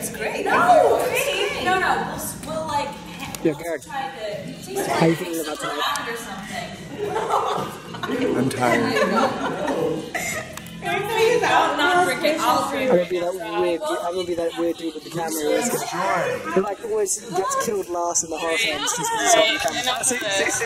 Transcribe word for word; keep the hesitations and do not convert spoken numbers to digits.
It's great. No, great. No, no. We'll, we'll like. Yeah, Garrett. Try to. How are you feeling about tonight? Or something. I'm tired. I'm gonna be that weird. I'm gonna be that weird dude with the camera. Who like always gets killed last in the half ends just because he's on the camera.